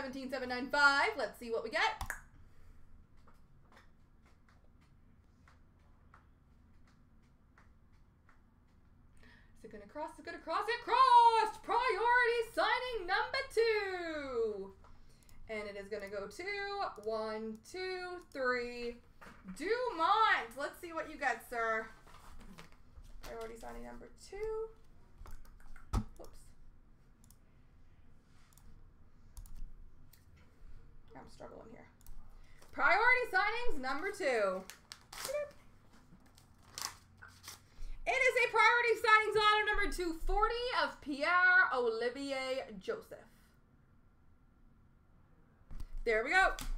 17795. Let's see what we get. Is it going to cross? Is it going to cross? It crossed! Priority signing number 2. And it is going to go to 1, 2, 3. Dumont. Let's see what you got, sir. Priority signing number 2. Oops. I'm struggling here. Priority signings number 2. It is a priority signings auto number 240 of Pierre-Olivier Joseph. There we go.